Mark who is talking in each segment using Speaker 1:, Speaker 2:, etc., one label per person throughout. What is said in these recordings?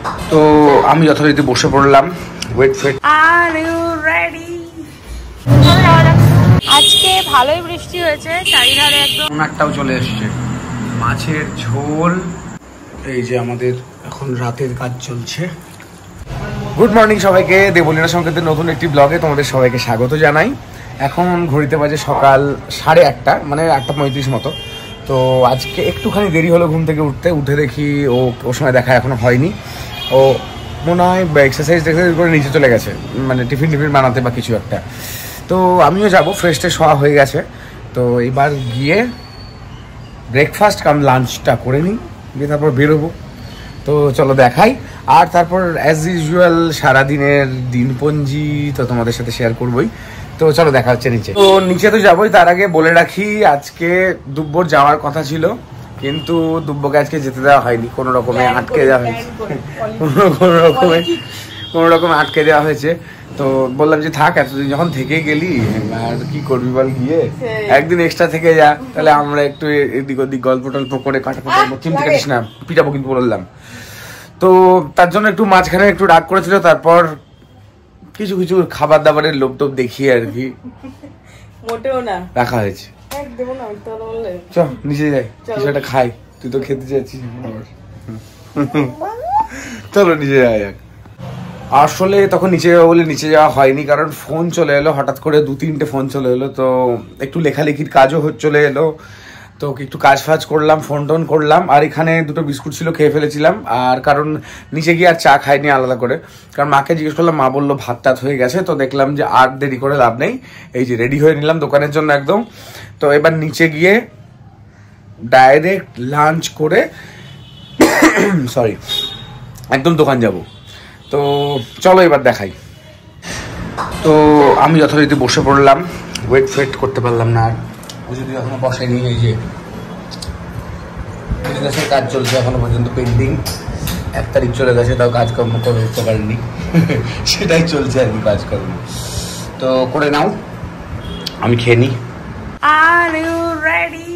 Speaker 1: তো আমি যথারীতি বসে পড়লাম। ওয়েট ফেট।
Speaker 2: Are you ready? আজকে ভালোই বৃষ্টি হয়েছে, চারিধারে একদম
Speaker 1: ওনারটাও চলে এসছে। মাছের ঝোল। এই যে আমাদের এখন রাতের কাজ চলছে। গুড মর্নিং সবাইকে, দেবলীনা সংকেতের নতুন একটি ব্লগে তোমাদের সবাইকে স্বাগত জানাই। এখন ঘড়িতে বাজে সকাল 8:30, মানে 8:35 মতো। তো আজকে একটুখানি দেরি হলো ঘুম থেকে উঠে দেখি ওর সময় দেখা এখনো হয়নি। ও মনে হয় এক্সারসাইজ করে নিচে চলে গেছে, মানে টিফিন বানাতে বা কিছু একটা। তো আমিও যাবো, ফ্রেশ ট্রেশ হওয়া হয়ে গেছে। তো এবার গিয়ে ব্রেকফাস্ট কাম লাঞ্চটা করে নিই, দিয়ে তারপর বেরোবো। তো চলো দেখাই। আর তারপর অ্যাজ ইউজুয়াল সারাদিনের দিনপঞ্জি তো তোমাদের সাথে শেয়ার করবোই। তো চলো দেখা হচ্ছে নিচে। তো নিচে তো যাবোই, তার আগে বলে রাখি আজকে দুব্বর যাওয়ার কথা ছিল, কিন্তু দুব্বকে আজকে যেতে দেওয়া হয়নি, কোনো রকমে আটকে দেওয়া হয়েছে। কোনো রকমে আটকে দেওয়া হয়েছে। তো বললাম যে থাক, এতদিন যখন থেকে গেলি আর কি করবি বল, গিয়ে একদিন এক্সট্রা থেকে যা, তাহলে আমরা একটু এদিক ওদিক গল্প টল্প করে চিমটি কাটিস না, পিটাবো কিন্তু বললাম। তো তার জন্য একটু মাঝখানে একটু রাগ করেছিল, তারপর কিছু কিছু খাবার দাবারের লোভ টোপ দেখিয়ে আর কি
Speaker 2: মোটেও না
Speaker 1: রাখা হয়েছে। চ নিচে যাই, কিছু একটা খাই, তুই তো খেতে চাচ্ছিস। চলো নিচে যাই। আসলে তখন নিচে যাওয়া বলে নিচে যাওয়া হয়নি, কারণ ফোন চলে এলো হঠাৎ করে, 2-3টে ফোন চলে এলো। তো একটু লেখালেখির কাজও চলে এলো, তো একটু কাজ ফাজ করলাম, ফোন টোন করলাম। আর এখানে 2টো বিস্কুট ছিল, খেয়ে ফেলেছিলাম। আর কারণ নিচে গিয়ে আর চা খাইনি আলাদা করে, কারণ মাকে জিজ্ঞেস করলাম, মা বললো ভাত টাত হয়ে গেছে। তো দেখলাম যে আর দেরি করে লাভ নেই, এই যে রেডি হয়ে নিলাম দোকানের জন্য একদম। তো এবার নিচে গিয়ে ডাইরেক্ট লাঞ্চ করে সরি একদম দোকান যাব। তো চলো এবার দেখাই। তো আমি যথারীতি বসে পড়লাম, ওয়েট ফেট করতে পারলাম না আর। ও যদি এখনো বসেনি, এই যে বিজনেসের কাজ চলছে এখনো পর্যন্ত পেন্ডিং। 1 তারিখ চলে গেছে, তাও কাজকর্ম করে উঠতে পারিনি। সেটাই চলছে আর কি, কাজকর্ম। তো করে নাও, আমি খেয়ে নিই।
Speaker 2: Are you ready?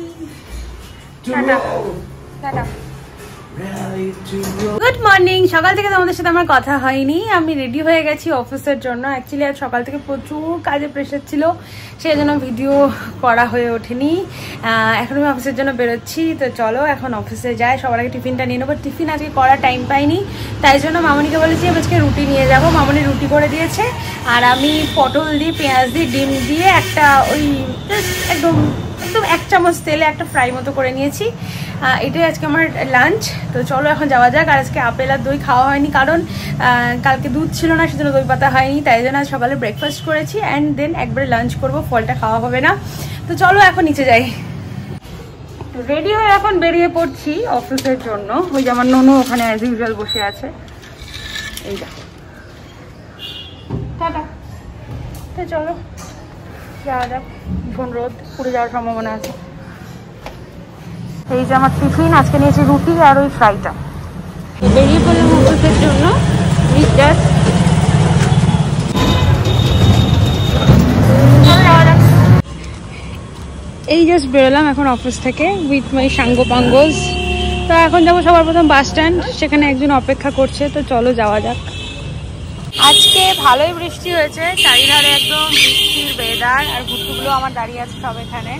Speaker 2: Good morning. সকাল থেকে তোমাদের সাথে আমার কথা হয়নি, আমি রেডি হয়ে গেছি অফিসের জন্য। অ্যাকচুয়ালি আজ সকাল থেকে প্রচুর কাজে প্রেশার ছিল, সেই জন্য ভিডিও করা হয়ে ওঠেনি। এখন আমি অফিসের জন্য বেরোচ্ছি। তো চলো এখন অফিসে যাই, সবার আগে টিফিনটা নিয়ে নেবো। টিফিন আজকে করার টাইম পাইনি, তাই জন্য মামনিকে বলেছি আজকে রুটি নিয়ে যাব। মামনি রুটি করে দিয়েছে, আর আমি পটল দিয়ে, পেঁয়াজ দিয়ে, ডিম দিয়ে একটা ওই একদম 1 চামচ তেলে একটা ফ্রাই মতো করে নিয়েছি। এটাই আজকে আমার লাঞ্চ। তো চলো এখন যাওয়া যাক। আর আজকে আপেল আর দই খাওয়া হয়নি, কারণ কালকে দুধ ছিল না, সেজন্য দই পাতা হয়নি। তাই জন্য আজ সকালে ব্রেকফাস্ট করেছি, অ্যান্ড দেন একবারে লাঞ্চ করব, ফলটা খাওয়া হবে না। তো চলো এখন নিচে যাই। রেডি হয়ে এখন বেরিয়ে পড়ছি অফিসের জন্য। ওই যে আমার ননু ওখানে অ্যাজ ইউজুয়াল বসে আছে, এই যা। টাটা। তো চলো যাওয়া যাক, ভীষণ রোদ, পুড়ে যাওয়ার সম্ভাবনা আছে। এই যে আমার টিফিন, আজকে নিয়েছি রুটি আর ওই ফ্রাইটা। বেরিয়ে পড়লাম অফিসের জন্য। এই জাস্ট বেরোলাম এখন অফিস থেকে উইথ মাই সাঙ্গো পাঙ্গোজ। তো এখন যাবো সবার প্রথম বাস স্ট্যান্ড, সেখানে একজন অপেক্ষা করছে। তো চলো যাওয়া যাক। আজকে ভালোই বৃষ্টি হয়েছে, চারিধারে একদম বৃষ্টির ওয়েদার। আর ঘুরগুলো আমার দাঁড়িয়ে আছে সব এখানে।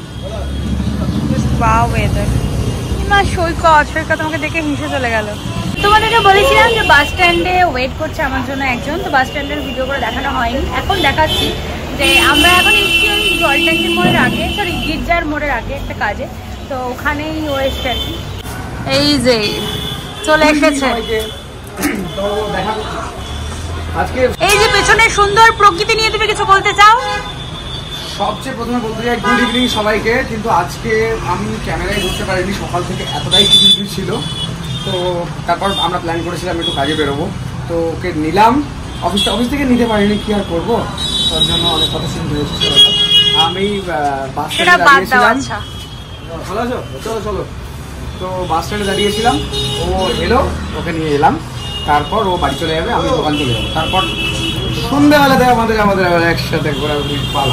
Speaker 2: সৈকত আমাকে দেখে হিসে চলে গেল। তোমাদেরকে বলেছিলাম যে বাস স্ট্যান্ডে ওয়েট করছে আমার জন্য একজন। তো বাস স্ট্যান্ডের ভিডিও করে দেখানো হয়নি, এখন দেখাচ্ছি। যে আমরা এখন এসেছি ওই জল ট্যাঙ্কির মোড়ের আগে, সরি গির্জার মোড়ের আগে একটা কাজে। তো ওখানেই ও এসছে আর কি। এই যে চলে এসেছে। এই যে পেছনে সুন্দর প্রকৃতি নিয়ে তুমি কিছু বলতে চাও?
Speaker 1: সবচেয়ে প্রথমে বলতে চাই গুড ইভিনিং সবাইকে। কিন্তু আজকে আমি ক্যামেরায় ধরতে পারিনি, সকাল থেকে এতটাই কিছু ছিল। তো তারপর আমরা প্ল্যান করেছিলাম একটু কাজে বেরোবো, তো ওকে নিলাম। অফিস থেকে নিতে পারিনি, কি আর করবো, তার জন্য অনেক কথা শুনতে হয়েছে। আমি বাস স্ট্যান্ডে দাঁড়িয়েছিলাম। ভালো আছো? চলো চলো। তো বাস স্ট্যান্ডে দাঁড়িয়েছিলাম, ও এলো, ওকে নিয়ে এলাম। তারপর ও বাড়ি চলে যাবে, আমি দোকান চলে যাবো। তারপর সন্ধ্যাবেলাতে আমাদের একসাথে ঘোরাঘুরি পালা।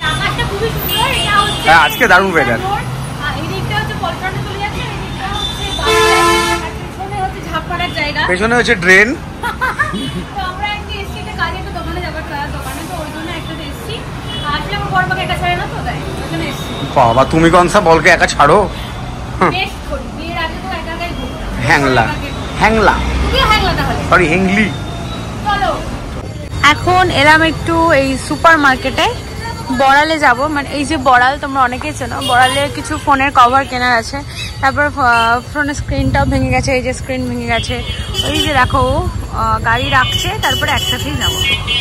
Speaker 1: হ্যাঁ আজকে দারুণ ওয়েদার।
Speaker 2: করার জায়গা,
Speaker 1: পেছনে হচ্ছে ড্রেন।
Speaker 2: তো আমরা একটু এসছি একটা কাজে, একটা দোকানে যাবার দোকানে, তো ওই জন্য একসাথে এসছি। আসলে আমার বড় মাকে একা ছাড়ে না তো, তাই ওই জন্য এসছি।
Speaker 1: বাবা তুমি কোন সা বলকে একা ছাড়ো?
Speaker 2: বেশ করি, বিয়ের আগে তো একা একাই ঘুরতাম।
Speaker 1: হ্যাংলা হ্যাংলা
Speaker 2: তুমিও হ্যাংলা তাহলে?
Speaker 1: সরি হ্যাংলি।
Speaker 2: চলো এখন এলাম একটু এই সুপার মার্কেটে, বড়ালে যাব। মানে এই যে বড়াল তোমরা অনেকেই চেনো, বড়ালে কিছু ফোনের কভার কেনার আছে। তারপর ফোনের স্ক্রিনটাও ভেঙে গেছে, এই যে স্ক্রিন ভেঙে গেছে। ওই যে দেখো গাড়ি রাখছে, তারপরে একসাথেই যাব।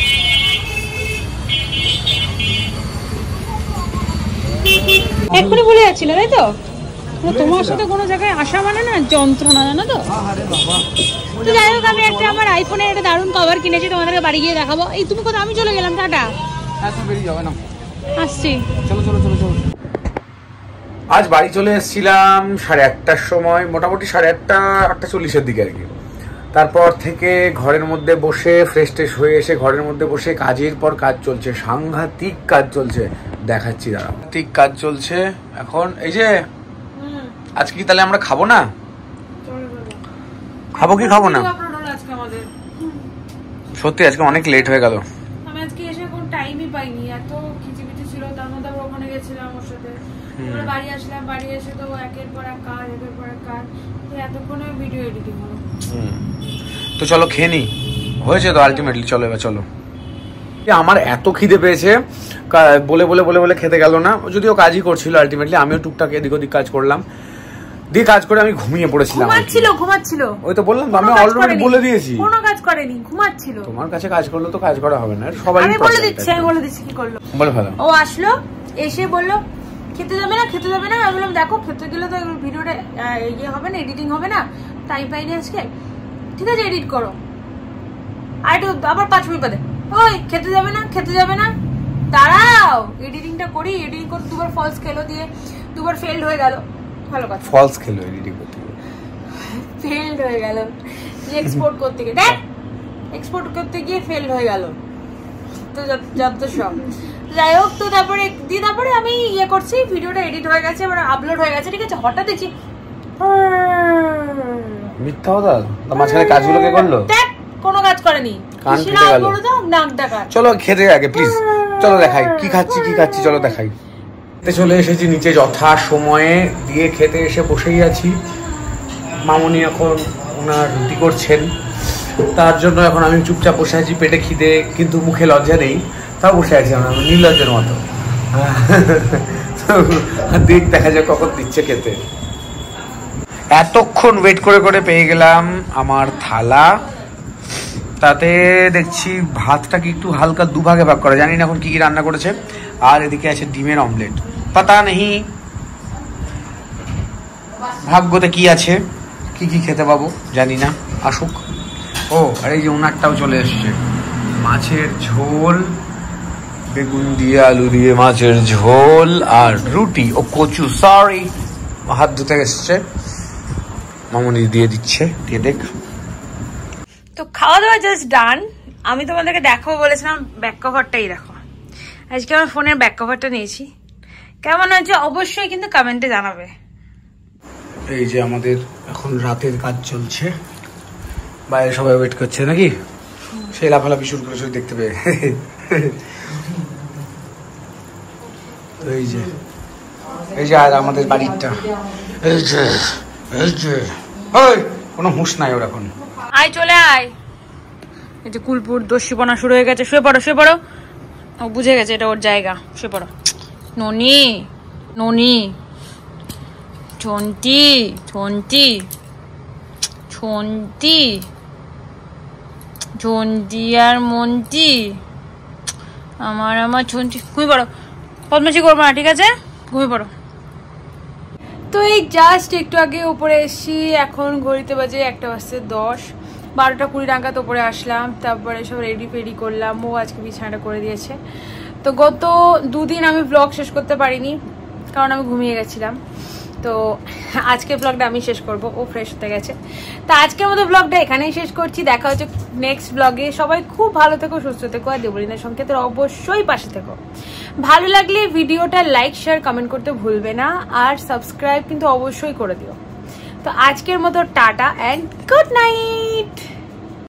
Speaker 2: এক্ষুনি ভুলে যাচ্ছিল তাই তো? তোমার সাথে কোনো জায়গায় আসা মানে না যন্ত্রণা, জানো তো। তো যাই হোক, আমি একটা আমার আইফোনের একটা দারুণ কভার কিনেছি, তোমাদেরকে বাড়ি গিয়ে দেখাবো। এই তুমি কোথাও, আমি চলে গেলাম, টাটা। আসছি,
Speaker 1: চলো চলো চলো চলো। আজ বাড়ি চলে এসেছিলাম 1:30টার সময়, মোটামুটি 8:30-8:40-এর দিকে আর কি। তারপর থেকে ঘরের মধ্যে বসে ফ্রেশ ট্রেশ হয়ে এসে ঘরের মধ্যে বসে কাজের পর কাজ চলছে, সাংঘাতিক কাজ চলছে, দেখাচ্ছি দাঁড়াও। ঠিক কাজ চলছে এখন। এই যে আজকে কি তাহলে আমরা খাবো না? খাবো কি খাবো না? সত্যি আজকে অনেক লেট হয়ে গেল।
Speaker 2: আমি আজকে এসে কোন টাইমই পাইনি, এত খিচিমিচি ছিল। তার মধ্যে আবার ওখানে গেছিলাম ওর সাথে, বাড়ি আসলাম, বাড়ি এসে তো একের পর এক কাজ, একের পর এক কাজ, এতক্ষণে ভিডিও এডিটিং হলো।
Speaker 1: তো চলো খেয়ে নি, হয়েছে তো আলটিমেটলি। চলো এবার চলো। আমার এত খিদে পেয়েছে, বলে বলে বলে বলে খেতে গেল না। যদিও কাজই করছিল আলটিমেটলি, আমিও টুকটাক এদিক ওদিক কাজ করলাম, দিয়ে কাজ করে আমি ঘুমিয়ে পড়েছিলাম। ঘুমাচ্ছিল ওই তো বললাম, আমি অলরেডি বলে দিয়েছি
Speaker 2: কোনো কাজ করেনি, ঘুমাচ্ছিল।
Speaker 1: তোমার কাছে কাজ করলে তো কাজ করা হবে না, সবাই
Speaker 2: আমি বলে দিচ্ছি কি করলো। বলে ফেলো। ও আসলো, এসে বললো খেতে যাবে না, খেতে যাবে না। আমি বললাম দেখো খেতে গেলে তো ভিডিওটা ইয়ে হবে না, এডিটিং হবে না, টাইম পাইনি আজকে। ঠিক আছে এডিট করো। আর একটু আবার 5 মিনিট বাদে, ওই খেতে যাবে না, খেতে যাবে না, দাঁড়াও এডিটিংটা করি। এডিটিং করতে দুবার ফলস খেলো, দিয়ে দুবার ফেলড হয়ে গেল। ভালো কথা, ফলস খেলো এডিটিং করতে গিয়ে ফেলড হয়ে গেল। এক্সপোর্ট করতে গিয়ে দেখ, এক্সপোর্ট করতে গিয়ে ফেলড হয়ে গেল। তো যত সব যাই হোক, তো তারপরে আমি ইয়ে করছি, ভিডিওটা এডিট হয়ে গেছে, মানে আপলোড হয়ে গেছে। ঠিক আছে, হঠাৎ দেখছি
Speaker 1: মিথ্যা কথা, মাঝখানে কাজগুলো কে করলো?
Speaker 2: দেখ কোনো কাজ করেনি,
Speaker 1: চলো খেতে আগে প্লিজ, চলো দেখাই কি খাচ্ছি চলো দেখাই। চলে এসেছি নিচে যথা সময়ে, দিয়ে খেতে এসে বসেই আছি। মামনি এখন ওনার রুটি করছেন, তার জন্য এখন আমি চুপচাপ বসে আছি। পেটে খিদে কিন্তু মুখে লজ্জা নেই, তাও বসে আছি আমরা নির্লজ্জের মতো। দেখ দেখা যায় কখন দিচ্ছে খেতে। এতক্ষণ ওয়েট করে করে পেয়ে গেলাম আমার থালা, তাতে দেখছি ভাতটাকে একটু হালকা দুভাগে ভাগ করা, জানি না এখন কি কি রান্না করেছে। আর এদিকে আছে ডিমের অমলেট, পাতা নেই ভাগ্যতে কি আছে, কি কি খেতে পাবো জানি না, আসুক। ও আর এই যে ওনারটাও চলে এসছে, মাছের ঝোল, বেগুন দিয়ে আলু দিয়ে মাছের ঝোল আর রুটি ও কচু। সরি হাত ধুতে এসছে, মামুনি দিয়ে দিচ্ছে, দিয়ে দেখ।
Speaker 2: তো খাওয়া দাওয়া জাস্ট ডান। আমি তোমাদেরকে দেখাবো বলেছিলাম, ব্যাক কভারটাই দেখো। আজকে আমার ফোনের ব্যাক কভারটা নিয়েছি, কেমন হয়েছে অবশ্যই কিন্তু কমেন্টে জানাবে।
Speaker 1: এই যে আমাদের এখন রাতের কাজ চলছে, বাইরে সবাই ওয়েট করছে নাকি, সেই লাফালাফি শুরু করেছে দেখতে পেয়ে। এই যে আর আমাদের বাড়িটা, এই যে কোনো হুঁশ নাই ওর এখন।
Speaker 2: আয় চলে আয়। এই যে কুলপুর দস্যিপনা শুরু হয়ে গেছে। শুয়ে পড়ো। ও বুঝে গেছে এটা ওর জায়গা, শুয়ে পড়ো। ননি ছন্তি আর মন্তি, আমার ছন্তি। ঘুমিয়ে পড়ো, বদমাশি করবো না, ঠিক আছে? ঘুমিয়ে পড়ো। তো এই জাস্ট একটু আগে উপরে এসছি, এখন ঘড়িতে বাজে 1:10, 12:20 নাগাদ উপরে আসলাম। তারপরে সব রেডি ফেডি করলাম, ও আজকে বিছানাটা করে দিয়েছে। তো গত 2 দিন আমি ব্লগ শেষ করতে পারিনি, কারণ আমি ঘুমিয়ে গেছিলাম। তো আজকে ব্লগটা আমি শেষ করব, ও ফ্রেশ হতে গেছে। তো আজকের মতো ব্লগটা এখানেই শেষ করছি, দেখা হচ্ছে নেক্সট ব্লগে। সবাই খুব ভালো থেকো, সুস্থ থেকো, আর দেবলীনা সংকেতের অবশ্যই পাশে থেকো। ভালো লাগলে ভিডিওটা লাইক শেয়ার কমেন্ট করতে ভুলবে না, আর সাবস্ক্রাইব কিন্তু অবশ্যই করে দিও। তো আজকের মতো টাটা অ্যান্ড গুড নাইট।